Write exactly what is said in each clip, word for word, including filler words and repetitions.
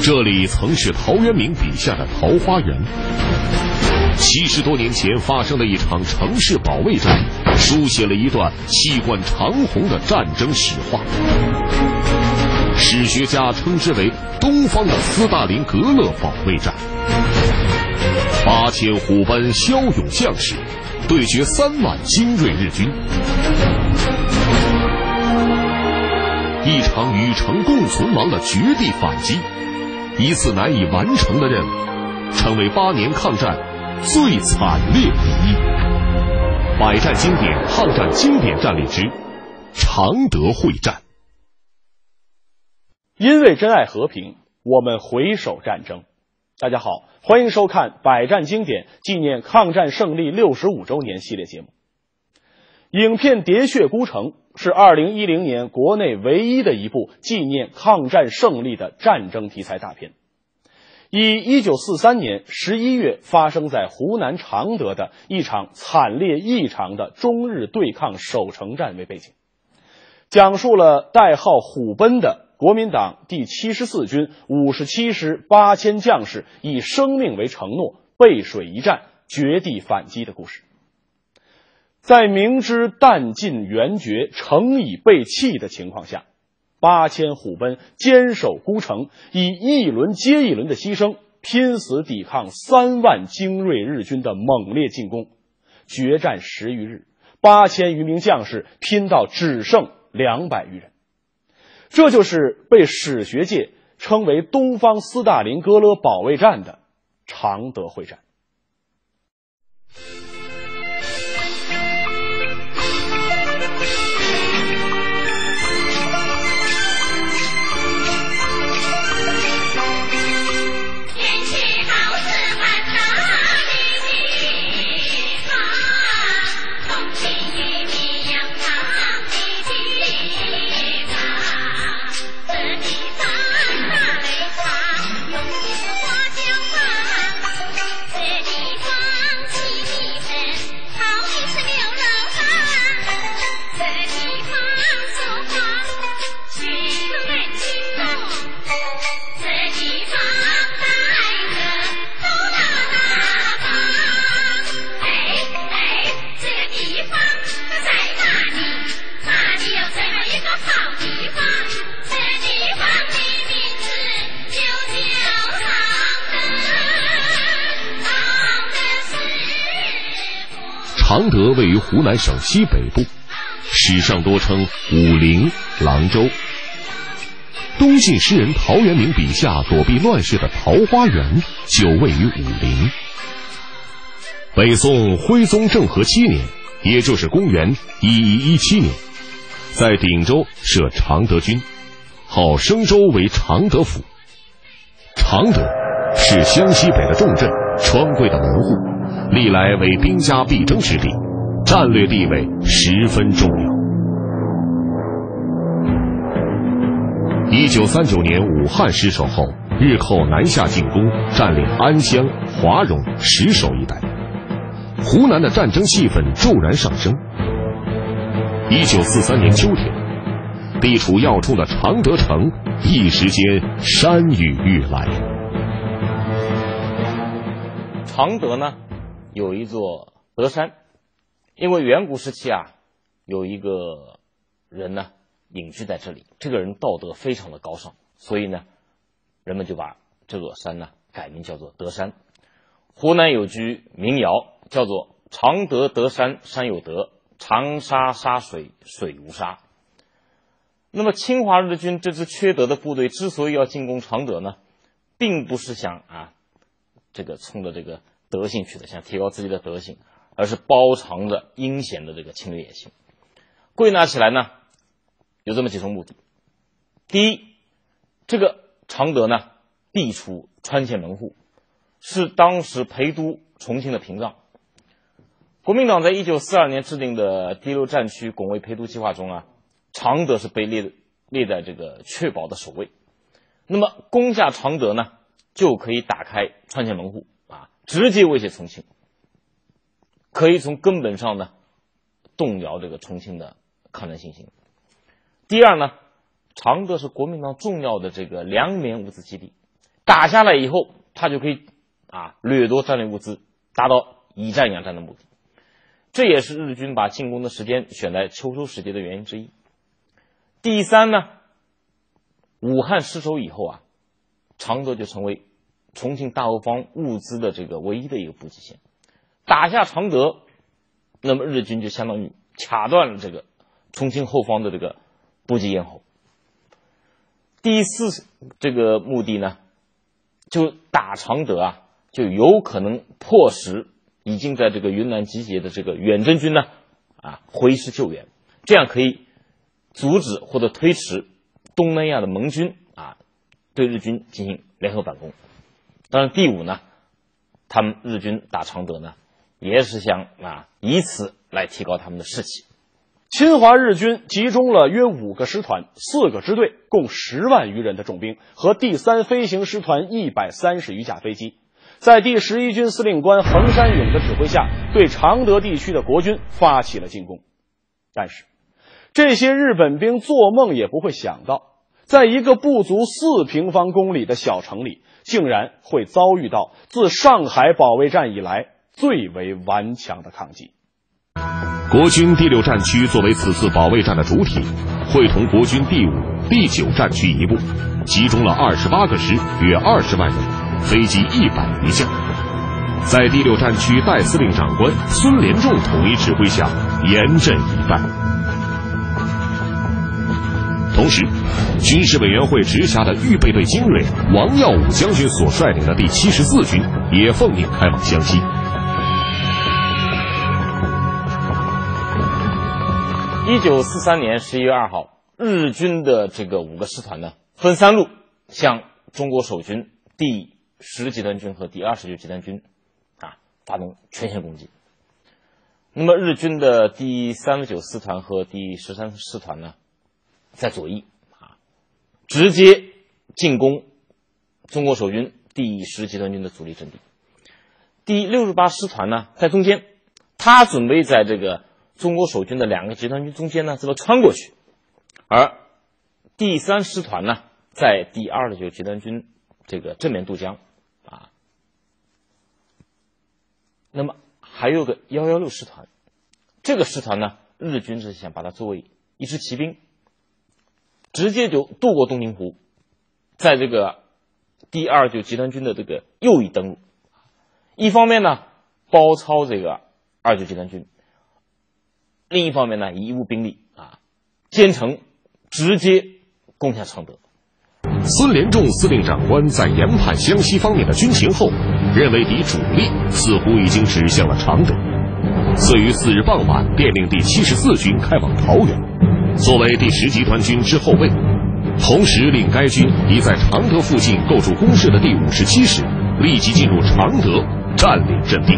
这里曾是陶渊明笔下的桃花源。七十多年前发生的一场城市保卫战，书写了一段气贯长虹的战争史话。史学家称之为东方的斯大林格勒保卫战。八千虎贲骁勇将士对决三万精锐日军，一场与城共存亡的绝地反击，一次难以完成的任务，成为八年抗战最惨烈之一。百战经典抗战经典战例之常德会战。 因为珍爱和平，我们回首战争。大家好，欢迎收看百战经典纪念抗战胜利六十五周年系列节目。影片《喋血孤城》是二零一零年国内唯一的一部纪念抗战胜利的战争题材大片，以一九四三年十一月发生在湖南常德的一场惨烈异常的中日对抗守城战为背景，讲述了代号虎贲的国民党第七十四军五十七师八千将士以生命为承诺，背水一战，绝地反击的故事。在明知弹尽援绝，城已被弃的情况下，八千虎贲坚守孤城，以一轮接一轮的牺牲，拼死抵抗三万精锐日军的猛烈进攻。决战十余日，八千余名将士拼到只剩两百余人。这就是被史学界称为东方斯大林格勒保卫战的常德会战。 常德位于湖南省西北部，史上多称武陵、郎州。东晋诗人陶渊明笔下躲避乱世的桃花源就位于武陵。北宋徽宗政和七年，也就是公元一一一七年，在鼎州设常德军，号升州为常德府。常德是湘西北的重镇，川贵的门户，历来为兵家必争之地，战略地位十分重要。一九三九年武汉失守后，日寇南下进攻，占领安乡、华容、石首一带，湖南的战争气氛骤然上升。一九四三年秋天，地处要冲的常德城一时间山雨欲来。 常德呢有一座德山，因为远古时期啊有一个人呢隐居在这里，这个人道德非常的高尚，所以呢人们就把这个山呢改名叫做德山。湖南有句民谣叫做常德德山山有德，长沙沙水水无沙。那么侵华日军这支缺德的部队之所以要进攻常德呢，并不是想啊这个冲着这个德性去的，想提高自己的德性，而是包藏着阴险的这个侵略野心。归纳起来呢有这么几种目的。第一，这个常德呢地处川黔门户，是当时陪都重庆的屏障。国民党在一九四二年制定的第六战区拱卫陪都计划中啊，常德是被列列在这个确保的首位。那么攻下常德呢，就可以打开川黔门户啊，直接威胁重庆，可以从根本上呢动摇这个重庆的抗战信心。第二呢，常德是国民党重要的这个粮棉物资基地， 打下来以后，他就可以啊掠夺战略物资，达到以战养战的目的。这也是日军把进攻的时间选在秋收时节的原因之一。第三呢，武汉失守以后啊，常德就成为重庆大后方物资的这个唯一的一个补给线。打下常德，那么日军就相当于卡断了这个重庆后方的这个补给咽喉。第四这个目的呢，就打常德啊，就有可能迫使已经在这个云南集结的这个远征军呢啊回师救援，这样可以阻止或者推迟东南亚的盟军啊对日军进行联合反攻。当然第五呢，他们日军打常德呢也是想啊以此来提高他们的士气。 侵华日军集中了约五个师团、四个支队，共十万余人的重兵和第三飞行师团一百三十余架飞机，在第十一军司令官横山勇的指挥下，对常德地区的国军发起了进攻。但是，这些日本兵做梦也不会想到，在一个不足四平方公里的小城里，竟然会遭遇到自上海保卫战以来最为顽强的抗击。 国军第六战区作为此次保卫战的主体，会同国军第五、第九战区一部，集中了二十八个师，约二十万人，飞机一百余架，在第六战区代司令长官孙连仲统一指挥下，严阵以待。同时，军事委员会直辖的预备队精锐王耀武将军所率领的第七十四军也奉命开往湘西。 一九四三年十一月二号，日军的这个五个师团呢，分三路向中国守军第十集团军和第二十九集团军啊发动全线攻击。那么日军的第三十九师团和第十三师团呢，在左翼啊，直接进攻中国守军第十集团军的主力阵地。第六十八师团呢，在中间，他准备在这个中国守军的两个集团军中间呢，这么穿过去，而第三师团呢，在第二十九集团军这个正面渡江啊。那么还有个一一六师团，这个师团呢，日军是想把它作为一支骑兵，直接就渡过洞庭湖，在这个第二十九集团军的这个右翼登陆。一方面呢，包抄这个二十九集团军。另一方面呢，以一部兵力啊，兼程直接攻下常德。 孙连仲司令长官在研判湘西方面的军情后，认为敌主力似乎已经指向了常德，遂于次日傍晚电令第七十四军开往桃园，作为第十集团军之后卫，同时令该军已在常德附近构筑工事的第五十七师立即进入常德占领阵地。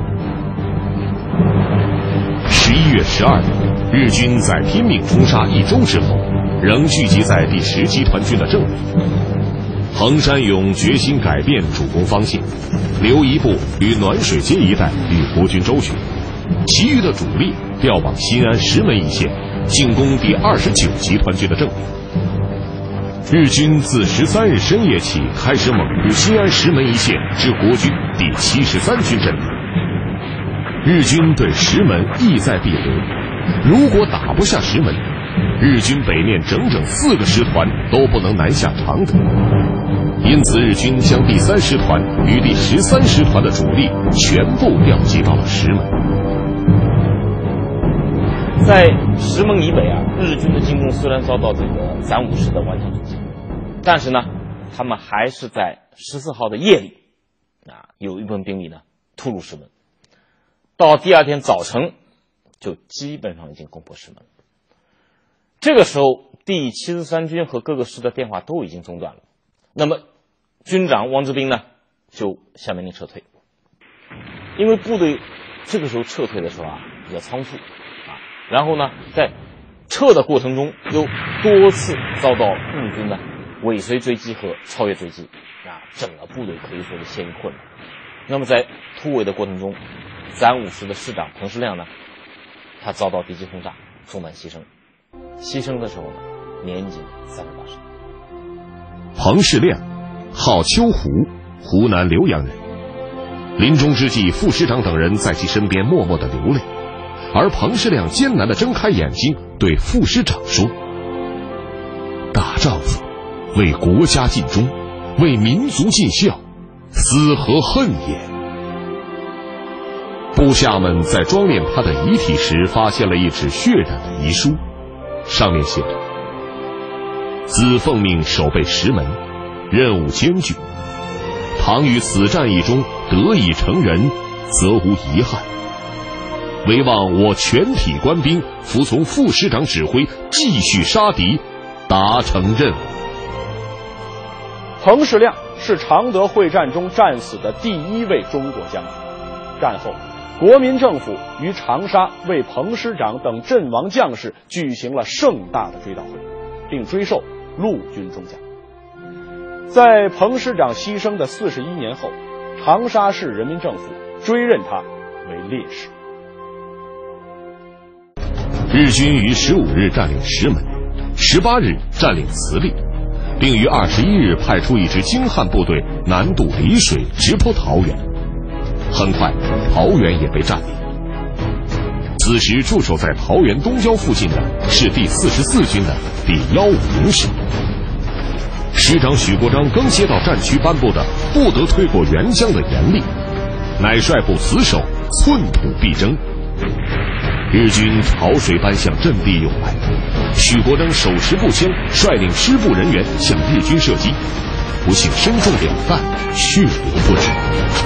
十一月十二日，日军在拼命冲杀一周之后，仍聚集在第十集团军的正面。横山勇决心改变主攻方向，留一部于暖水街一带与国军周旋，其余的主力调往新安石门一线，进攻第二十九集团军的正面。日军自十三日深夜起开始猛攻新安石门一线至国军第七十三军阵地。日军对石门意在必得，如果打不下石门，日军北面整整四个师团都不能南下常德。因此日军将第三师团与第十三师团的主力全部调集到了石门。 在石门以北啊，日军的进攻虽然遭到这个暂五师的顽强阻击，但是呢，他们还是在十四号的夜里啊，有一部分兵力呢突入石门。到第二天早晨，就基本上已经攻破石门了。这个时候，第七十三军和各个师的电话都已经中断了。那么，军长汪志斌呢，就下命令撤退。因为部队这个时候撤退的时候啊，比较仓促啊，然后呢，在撤的过程中又多次遭到日军的尾随追击和超越追击啊，整个部队可以说是陷于混乱。那么在突围的过程中，暂五师的师长彭世亮呢，他遭到敌机轰炸，中弹牺牲。牺牲的时候呢，年仅三十八岁。 彭世亮， 号秋湖，湖南浏阳人。临终之际，副师长等人在其身边默默地流泪，而彭师亮艰难地睁开眼睛，对副师长说：大丈夫为国家尽忠，为民族尽孝，死何恨也。部下们在装殓他的遗体时，发现了一纸血染的遗书，上面写着：子奉命守备石门，任务艰巨，倘于此战役中得以成仁，则无遗憾。唯望我全体官兵服从副师长指挥，继续杀敌，达成任务。 彭师亮是常德会战中战死的第一位中国将军。战后，国民政府于长沙为彭师长等阵亡将士举行了盛大的追悼会，并追授陆军中将。在彭师长牺牲的四十一年后，长沙市人民政府追认他为烈士。 日军于十五日占领石门，十八日占领慈利，并于二十一日派出一支精悍部队南渡丽水，直扑桃园。很快，桃园也被占领。此时驻守在桃园东郊附近的是第四十四军的第幺五零师。师长许国璋更接到战区颁布的不得推过沅江的严令，乃率部死守，寸土必争。日军潮水般向阵地涌来，许国璋手持步枪，率领师部人员向日军射击，不幸身中两弹，血流不止。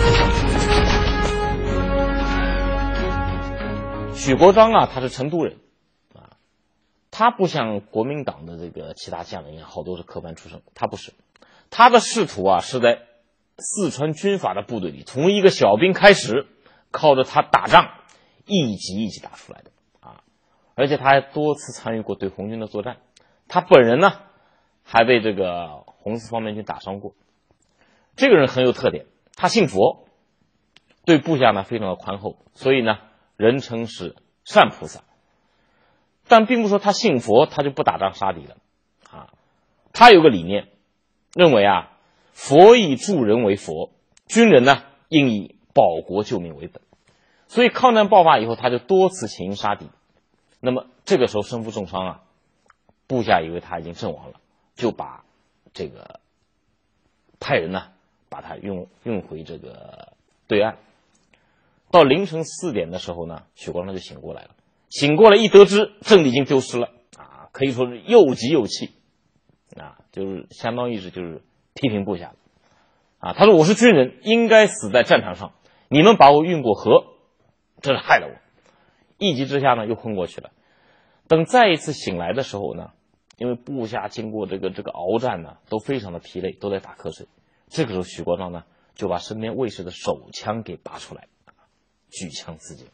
许国璋啊，他是成都人啊，他不像国民党的这个其他将领一样，好多是科班出身，他不是，他的仕途啊是在四川军阀的部队里，从一个小兵开始，靠着他打仗，一级一级打出来的啊，而且他还多次参与过对红军的作战，他本人呢还被这个红四方面军打伤过。这个人很有特点，他信佛，对部下呢非常的宽厚，所以呢人称是善菩萨。但并不说他信佛他就不打仗杀敌了啊，他有个理念，认为啊佛以助人为佛，军人呢应以保国救民为本。所以抗战爆发以后，他就多次请缨杀敌。那么这个时候身负重伤啊，部下以为他已经阵亡了，就把这个派人呢把他运运回这个对岸。到凌晨四点的时候呢，许国璋就醒过来了。醒过来一得知阵地已经丢失了啊，可以说是又急又气啊，就是相当于是就是批评部下啊。他说我是军人，应该死在战场上，你们把我运过河，这是害了我。一急之下呢，又昏过去了。等再一次醒来的时候呢，因为部下经过这个这个鏖战呢，都非常的疲累，都在打瞌睡。这个时候，许国璋呢就把身边卫士的手枪给拔出来，举枪自尽。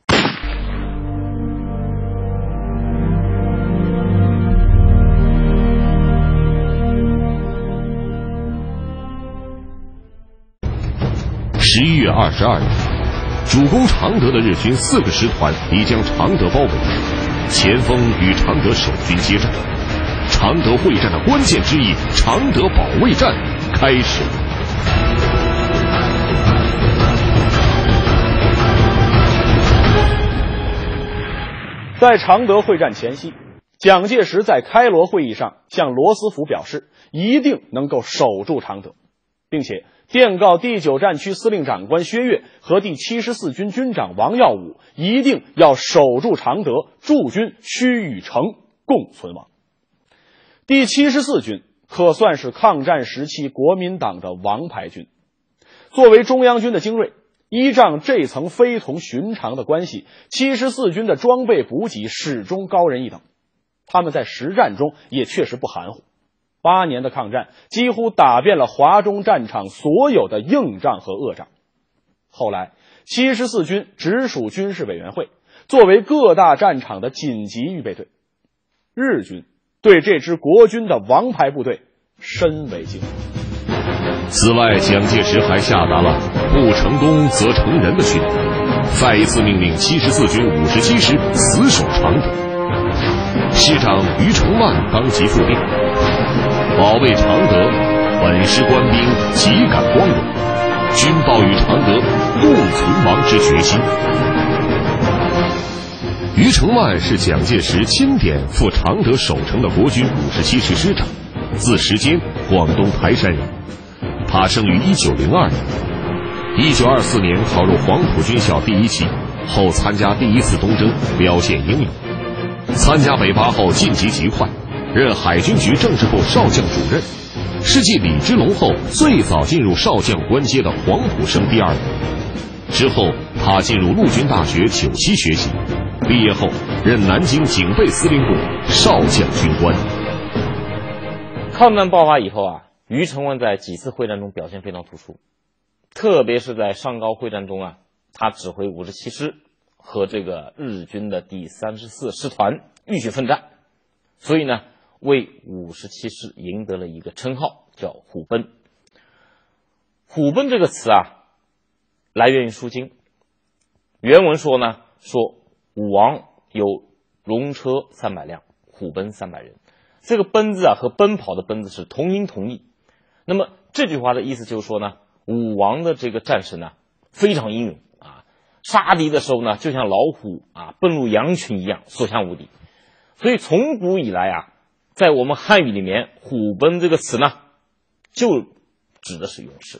十一月二十二日，主攻常德的日军四个师团已将常德包围，前锋与常德守军接战。常德会战的关键之役——常德保卫战开始。 在常德会战前夕，蒋介石在开罗会议上向罗斯福表示，一定能够守住常德，并且电告第九战区司令长官薛岳和第七十四军军长王耀武，一定要守住常德，驻军须与城共存亡。第七十四军可算是抗战时期国民党的王牌军，作为中央军的精锐，依仗这层非同寻常的关系，七十四军的装备补给始终高人一等。他们在实战中也确实不含糊，八年的抗战几乎打遍了华中战场所有的硬仗和恶仗。后来七十四军直属军事委员会，作为各大战场的紧急预备队。日军对这支国军的王牌部队深为敬畏。 此外，蒋介石还下达了不成功则成仁的训令，再一次命令七十四军五十七师死守常德。师长余承万当即复命，保卫常德本师官兵岂敢光荣，君报与常德共存亡之决心。于承万是蒋介石钦点赴常德守城的国军五十七师师长，字时坚，广东台山人。他生于一九零二年，一九二四年考入黄埔军校第一期，后参加第一次东征，表现英勇。参加北伐后晋级极快，任海军局政治部少将主任，是继李之龙后最早进入少将官阶的黄埔生第二名。之后他进入陆军大学九期学习，毕业后任南京警备司令部少将军官。 抗战爆发以后啊，于承万在几次会战中表现非常突出，特别是在上高会战中啊，他指挥五十七师和这个日军的第三十四师团浴血奋战，所以呢，为五十七师赢得了一个称号，叫虎贲。虎贲这个词啊，来源于《书经》，原文说呢，说武王有戎车三百辆，虎贲三百人。这个贲字啊和奔跑的奔字是同音同义。那么这句话的意思就是说呢，武王的这个战士呢非常英勇啊，杀敌的时候呢就像老虎啊奔入羊群一样，所向无敌。所以从古以来啊，在我们汉语里面，虎贲这个词呢就指的是勇士。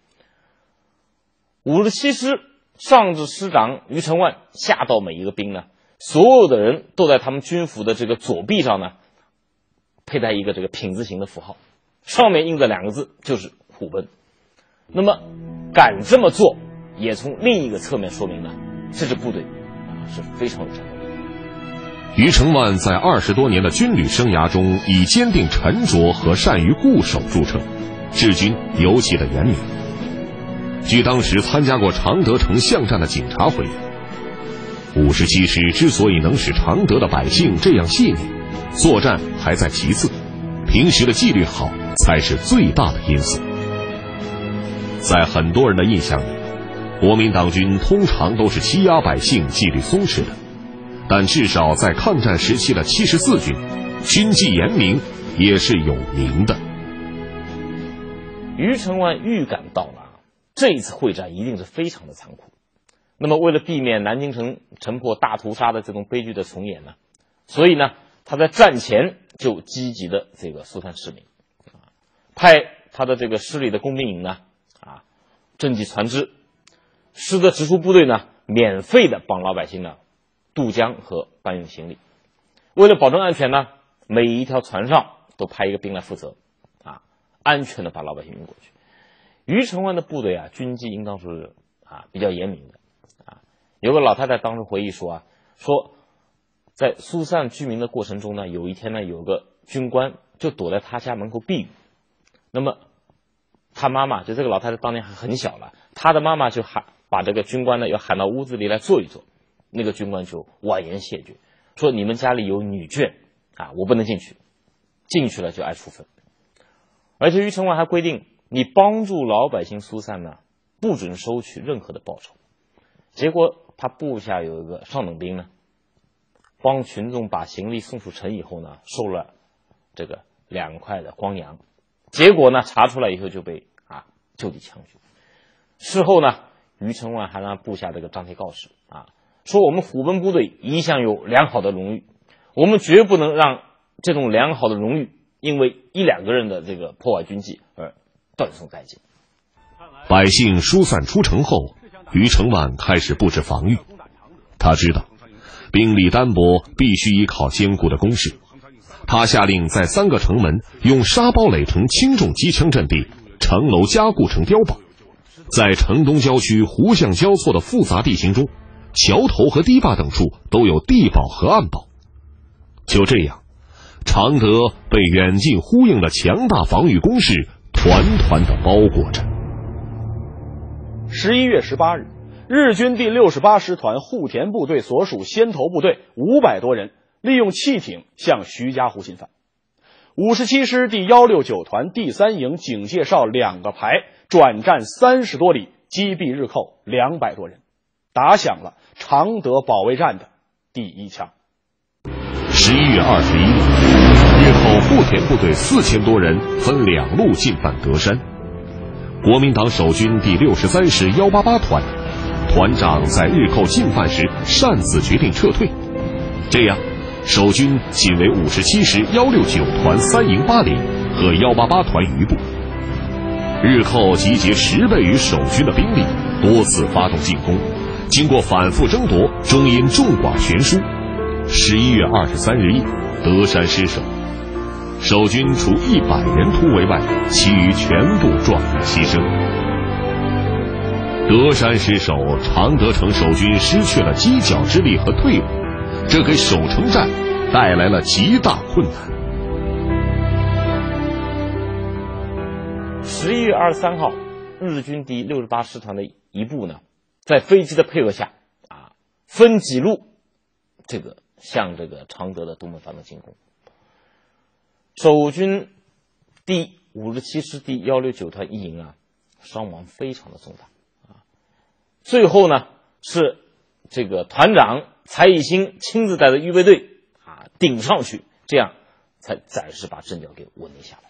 五十七师上至师长于承万，下到每一个兵呢，所有的人都在他们军服的这个左臂上呢佩戴一个这个品字形的符号，上面印着两个字，就是虎贲。那么敢这么做，也从另一个侧面说明呢，这支部队啊是非常有战斗力。 于承万在二十多年的军旅生涯中，以坚定沉着和善于固守著称，治军尤其的严明。据当时参加过常德城巷战的警察回忆，五十七师之所以能使常德的百姓这样细腻，作战还在其次，平时的纪律好才是最大的因素。在很多人的印象里，国民党军通常都是欺压百姓、纪律松弛的，但至少在抗战时期的七十四军，军纪严明也是有名的。 于承万预感到了这一次会战一定是非常的残酷，那么为了避免南京城城破大屠杀的这种悲剧的重演呢，所以呢他在战前就积极的这个疏散市民，派他的这个师里的工兵营呢啊赈济船只，师的直属部队呢免费的帮老百姓呢渡江和搬运行李。为了保证安全呢，每一条船上都派一个兵来负责啊，安全的把老百姓运过去。于承万的部队啊，军纪应当是啊比较严明的啊。有个老太太当时回忆说啊，说在疏散居民的过程中呢，有一天呢，有个军官就躲在他家门口避雨。那么他妈妈就这个老太太当年还很小了，他的妈妈就喊把这个军官呢要喊到屋子里来坐一坐。那个军官就婉言谢绝，说你们家里有女眷啊，我不能进去，进去了就挨处分。而且于承万还规定，你帮助老百姓疏散呢，不准收取任何的报酬。结果他部下有一个上等兵呢，帮群众把行李送出城以后呢，收了这个两块的光洋，结果呢查出来以后就被啊就地枪决。事后呢，于承万还让部下这个张贴告示啊，说我们虎贲部队一向有良好的荣誉，我们绝不能让这种良好的荣誉因为一两个人的这个破坏军纪而断送殆尽。 百姓疏散出城后，于承万开始布置防御。他知道兵力单薄，必须依靠坚固的工事。他下令在三个城门用沙包垒成轻重机枪阵地，城楼加固成碉堡。在城东郊区湖相交错的复杂地形中，桥头和堤坝等处都有地堡和暗堡。就这样，常德被远近呼应的强大防御工事团团的包裹着。 十一月十八日，日军第六十八师团户田部队所属先头部队五百多人，利用汽艇向徐家湖进犯。五十七师第一六九团第三营警戒哨两个排，转战三十多里，击毙日寇两百多人，打响了常德保卫战的第一枪。 十一月二十一日，日后步田部队四千多人分两路进犯德山。国民党守军第六十三师幺八八团团长在日寇进犯时擅自决定撤退，这样守军仅为五十七师幺六九团三营八连和幺八八团余部。日寇集结十倍于守军的兵力，多次发动进攻，经过反复争夺，终因众寡悬殊。十一月二十三日夜，德山失守，守军除一百人突围外，其余全部壮烈牺牲。德山失守，常德城守军失去了犄角之力和退路，这给守城战带来了极大困难。 十一月二十三号，日军第六十八师团的一部呢，在飞机的配合下，啊，分几路，这个向这个常德的东门发动进攻。守军第五十七师第幺六九团一营啊，伤亡非常的重大啊。最后呢，是这个团长蔡义兴亲自带着预备队啊顶上去，这样才暂时把阵脚给稳定下来。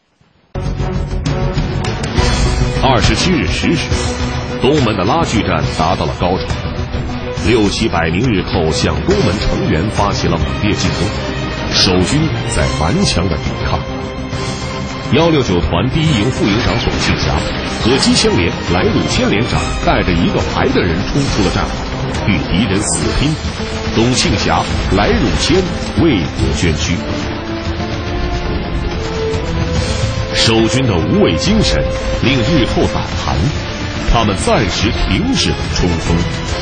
二十七日十时，东门的拉锯战达到了高潮，六七百名日寇向东门城垣发起了猛烈进攻，守军在顽强的抵抗。幺六九团第一营副营长董庆霞和机枪连来鲁千连长带着一个排的人冲出了战场，与敌人死拼。董庆霞、来鲁千为国捐躯。守军的无畏精神令日寇胆寒，他们暂时停止了冲锋。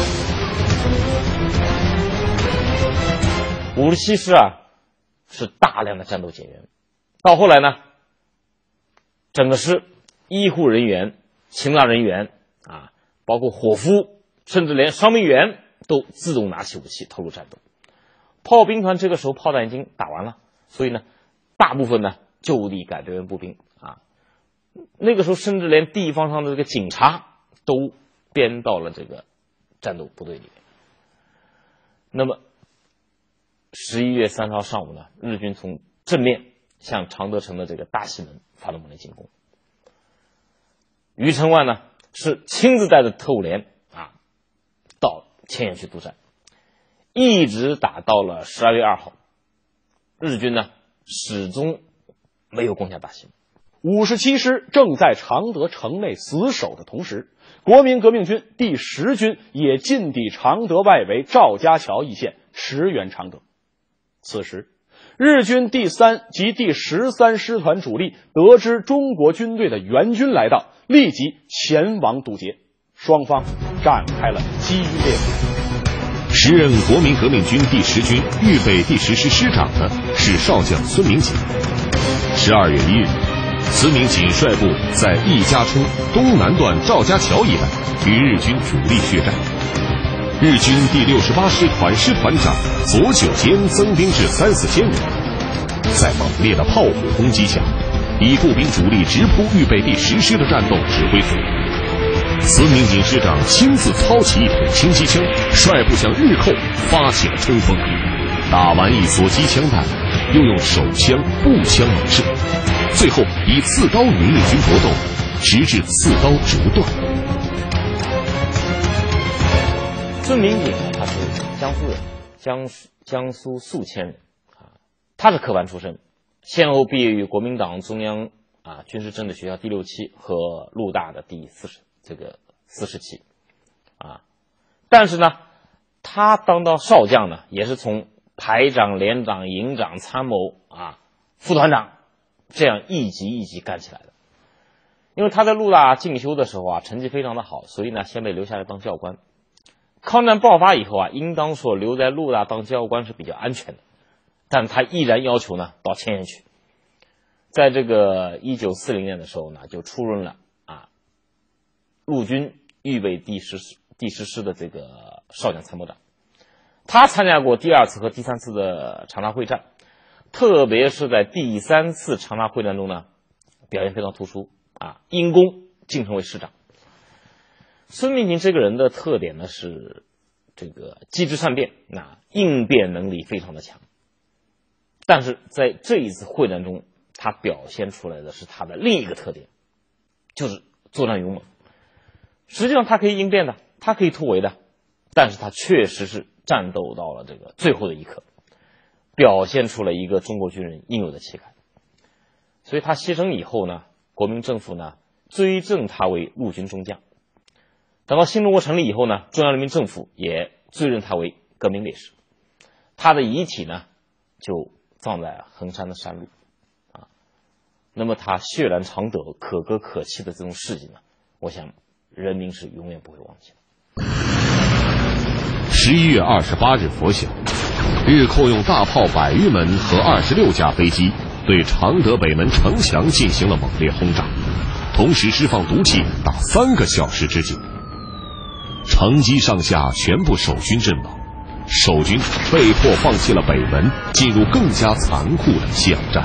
五十七师啊，是大量的战斗减员，到后来呢，整个师医护人员、勤杂人员啊，包括伙夫，甚至连伤病员都自动拿起武器投入战斗。炮兵团这个时候炮弹已经打完了，所以呢，大部分呢就地改编为步兵啊。那个时候甚至连地方上的这个警察都编到了这个战斗部队里面。那么十一月三十号上午呢，日军从正面向常德城的这个大西门发动猛烈进攻。余承万呢是亲自带着特务连啊到千堰去督战，一直打到了十二月二号，日军呢始终没有攻下大西门。 五十七师正在常德城内死守的同时，国民革命军第十军也进抵常德外围赵家桥一线，驰援常德。此时，日军第三及第十三师团主力得知中国军队的援军来到，立即前往堵截，双方展开了激烈的。 时任国民革命军第十军预备第十师师长的是少将孙明锦。十二月一日，孙明锦率部在易家冲东南段赵家桥一带与日军主力血战。日军第六十八师团师团长左九间增兵至三四千人，在猛烈的炮火攻击下，以步兵主力直扑预备第十师的战斗指挥所。孙明锦师长亲自操起一挺轻机枪，率部向日寇发起了冲锋。打完一梭机枪弹，又用手枪、步枪猛射，最后以刺刀与日军搏斗，直至刺刀折断。 孙明锦呢，他是江苏人，江江苏宿迁人啊，他是科班出身，先后毕业于国民党中央啊军事政治学校第六期和陆大的第四十这个四十期啊，但是呢，他当到少将呢，也是从排长、连长、营长、参谋啊、副团长这样一级一级干起来的。因为他在陆大进修的时候啊，成绩非常的好，所以呢，先被留下来当教官。抗战爆发以后啊，应当说留在陆大当教官是比较安全的，但他毅然要求呢到千堰去。在这个一九四零年的时候呢，就出任了啊陆军预备第十第十师的这个少将参谋长。他参加过第二次和第三次的长沙会战，特别是在第三次长沙会战中呢，表现非常突出啊，因功晋升为师长。孙明锦这个人的特点呢是这个机智善变，那应变能力非常的强。 但是在这一次会战中，他表现出来的是他的另一个特点，就是作战勇猛。实际上他可以应变的，他可以突围的，但是他确实是战斗到了这个最后的一刻，表现出了一个中国军人应有的气概。所以他牺牲以后呢，国民政府呢追赠他为陆军中将。等到新中国成立以后呢，中央人民政府也追认他为革命烈士。他的遗体呢就葬在衡山的山路啊。那么他血染常德、可歌可泣的这种事迹呢，我想人民是永远不会忘记的。 十一月二十八日拂晓，日寇用大炮百余门和二十六架飞机对常德北门城墙进行了猛烈轰炸，同时释放毒气达三个小时之久。城基上下全部守军阵亡，守军被迫放弃了北门，进入更加残酷的巷战。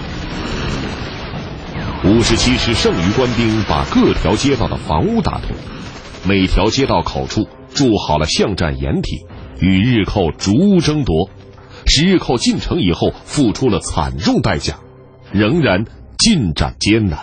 五十七师剩余官兵把各条街道的房屋打通，每条街道口处筑好了巷战掩体，与日寇逐屋争夺，使日寇进城以后付出了惨重代价，仍然进展艰难。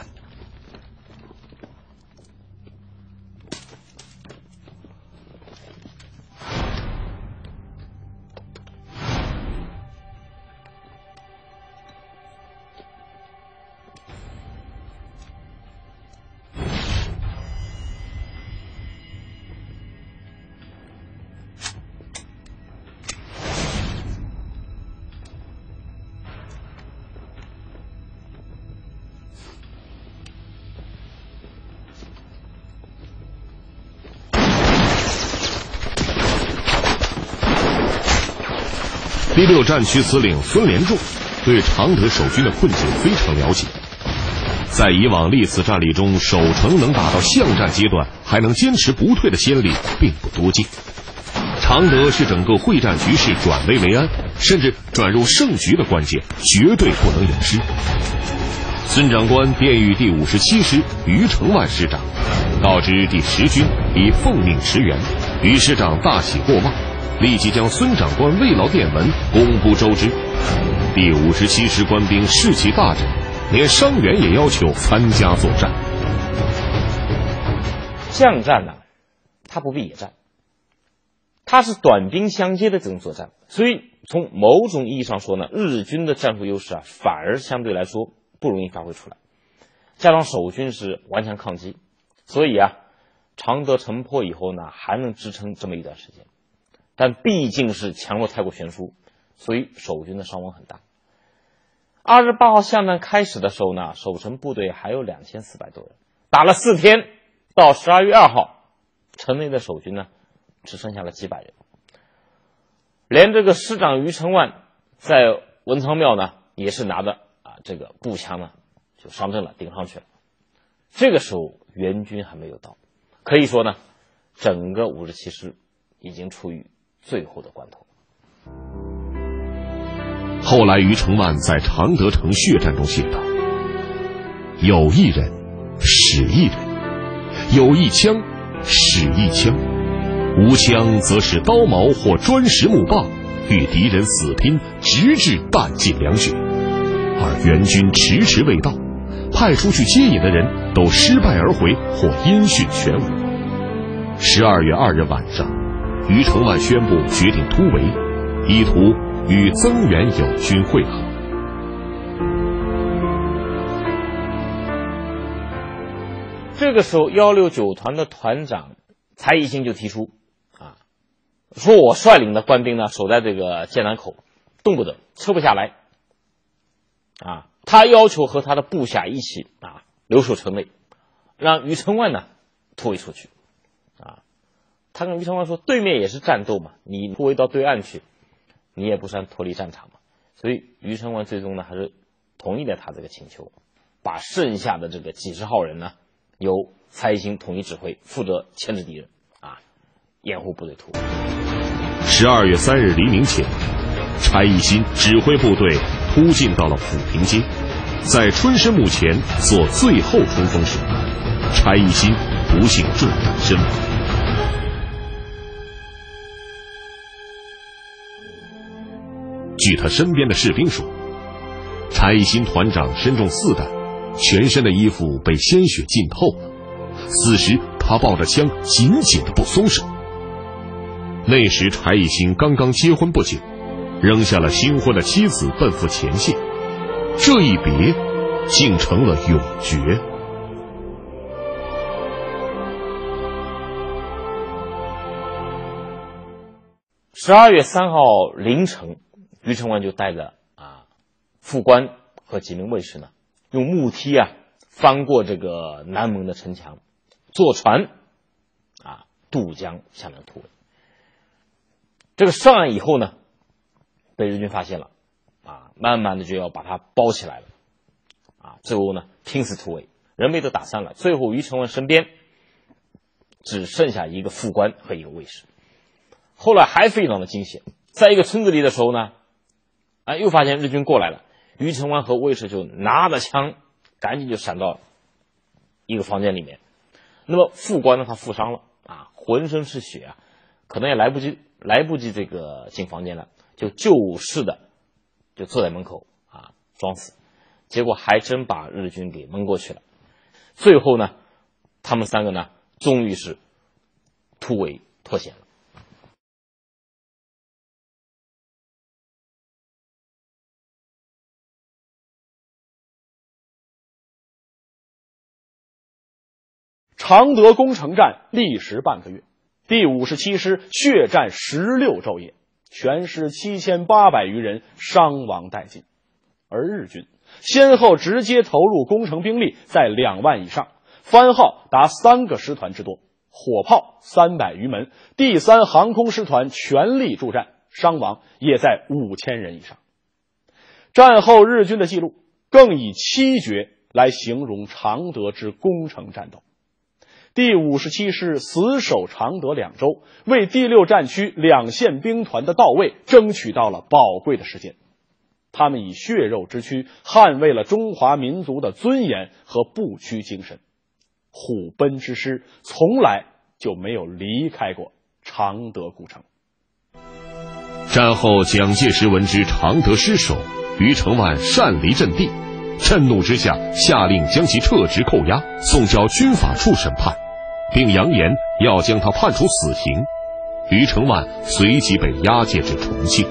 第六战区司令孙连仲对常德守军的困境非常了解，在以往历次战例中，守城能达到巷战阶段还能坚持不退的先例并不多见。常德是整个会战局势转危为安，甚至转入胜局的关键，绝对不能有失。孙长官便谕第五十七师于承万师长，告知第十军已奉命驰援。于师长大喜过望，立即将孙长官慰劳电文公布周知。第五十七师官兵士气大振，连伤员也要求参加作战。 巷战呢，它不必野战，它是短兵相接的这种作战，所以从某种意义上说呢，日军的战术优势啊，反而相对来说不容易发挥出来。加上守军是顽强抗击，所以啊，常德城破以后呢，还能支撑这么一段时间。但毕竟是强弱太过悬殊，所以守军的伤亡很大。二十八号巷战开始的时候呢，守城部队还有两千四百多人，打了四天，到十二月二号，城内的守军呢只剩下了几百人，连这个师长于承万在文昌庙呢也是拿着啊这个步枪呢就上阵了，顶上去了。这个时候援军还没有到，可以说呢，整个五十七师已经处于最后的关头。 后来于承万在常德城血战中写道：有一人使一人，有一枪使一枪，无枪则使刀矛或砖石木棒，与敌人死拼，直至弹尽粮绝。而援军迟迟未到，派出去接引的人都失败而回，或音讯全无。十二月二日晚上，于承万宣布决定突围，意图与增援友军会合。 这个时候，一六九团的团长蔡义兴就提出啊，说我率领的官兵呢，守在这个剑南口，动不得，撤不下来。啊，他要求和他的部下一起啊留守城内，让于承万呢突围出去。啊，他跟于承万说，对面也是战斗嘛，你突围到对岸去，你也不算脱离战场嘛。所以于承万最终呢还是同意了他这个请求，把剩下的这个几十号人呢，由蔡义兴统一指挥，负责牵制敌人，啊，掩护部队突围。 十二月三日黎明前，蔡义兴指挥部队突进到了抚平街，在春申墓前做最后冲锋时，蔡义兴不幸中弹身亡。据他身边的士兵说， 柴一新团长身中四弹，全身的衣服被鲜血浸透了。此时他抱着枪紧紧的不松手。那时柴一新刚刚结婚不久，扔下了新婚的妻子奔赴前线，这一别竟成了永诀。 十二月三号凌晨，于承万就带着啊副官和几名卫士呢，用木梯啊翻过这个南门的城墙，坐船啊渡江向南突围。这个上岸以后呢，被日军发现了，啊，慢慢的就要把它包起来了，啊，最后呢拼死突围，人没得打散了。最后于承万身边只剩下一个副官和一个卫士。后来还非常的惊险，在一个村子里的时候呢，啊，又发现日军过来了，于承万和卫士就拿着枪，赶紧就闪到一个房间里面。那么副官呢，他负伤了啊，浑身是血啊，可能也来不及来不及这个进房间了，就就势的就坐在门口啊装死，结果还真把日军给蒙过去了。最后呢，他们三个呢，终于是突围脱险了。 常德攻城战历时半个月，第五十七师血战十六昼夜，全师七千八百余人伤亡殆尽。而日军先后直接投入攻城兵力在两万以上，番号达三个师团之多，火炮三百余门，第三航空师团全力助战，伤亡也在五千人以上。战后日军的记录更以七绝来形容常德之攻城战斗。第五十七师死守常德两周，为第六战区两线兵团的到位争取到了宝贵的时间。他们以血肉之躯捍卫了中华民族的尊严和不屈精神。虎贲之师从来就没有离开过常德古城。 战后蒋介石闻知常德失守，于承万擅离阵地，震怒之下下令将其撤职扣押，送交军法处审判，并扬言要将他判处死刑。于承万随即被押解至重庆。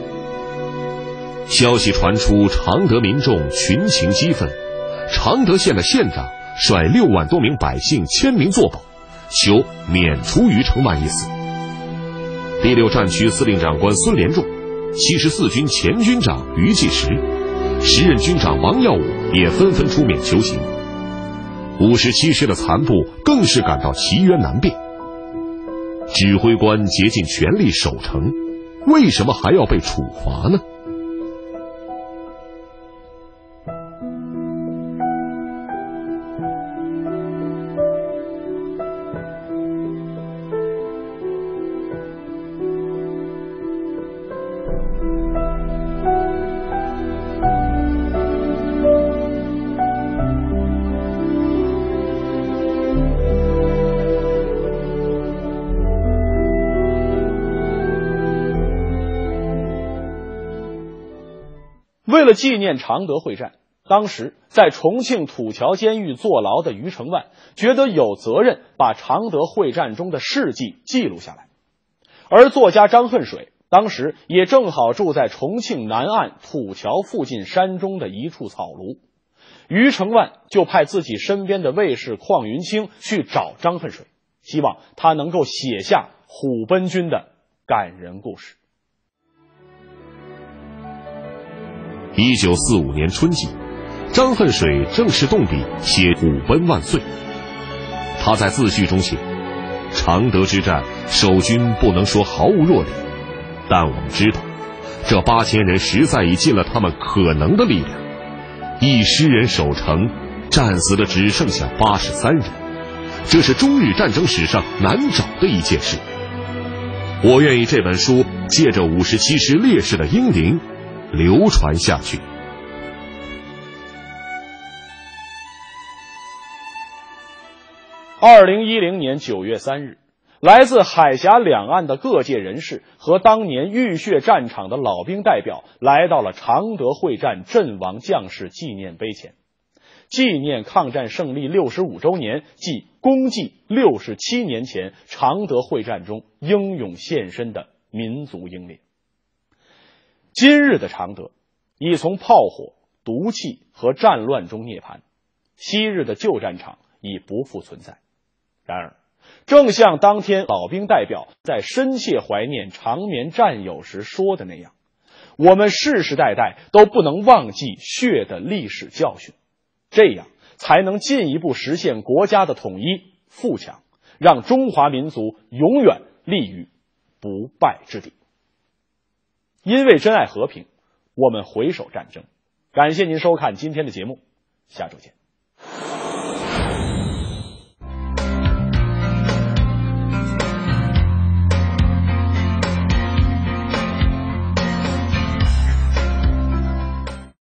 消息传出，常德民众群情激愤，常德县的县长率六万多名百姓签名作保，求免除于承万一死。第六战区司令长官孙连仲、七十四军前军长于继时、时任军长王耀武也纷纷出面求情。五十七师的残部更是感到其冤难辨。指挥官竭尽全力守城，为什么还要被处罚呢？ 为了纪念常德会战，当时在重庆土桥监狱坐牢的于承万觉得有责任把常德会战中的事迹记录下来。而作家张恨水当时也正好住在重庆南岸土桥附近山中的一处草庐，于承万就派自己身边的卫士邝云清去找张恨水，希望他能够写下虎贲军的感人故事。 一九四五年春季，张恨水正式动笔写虎贲万岁。他在自序中写，常德之战守军不能说毫无弱点，但我们知道这八千人实在已尽了他们可能的力量，一师人守城，战死的只剩下八十三人，这是中日战争史上难找的一件事。我愿意这本书借着五十七师烈士的英灵流传下去。 二零一零年九月三日， 来自海峡两岸的各界人士和当年浴血战场的老兵代表来到了常德会战阵亡将士纪念碑前，纪念抗战胜利六十五周年，即公祭六十七年前常德会战中英勇献身的民族英烈。今日的常德已从炮火、毒气和战乱中涅槃，昔日的旧战场已不复存在。然而正像当天老兵代表在深切怀念长眠战友时说的那样，我们世世代代都不能忘记血的历史教训，这样才能进一步实现国家的统一富强，让中华民族永远立于不败之地。因为珍爱和平，我们回首战争。感谢您收看今天的节目，下周见。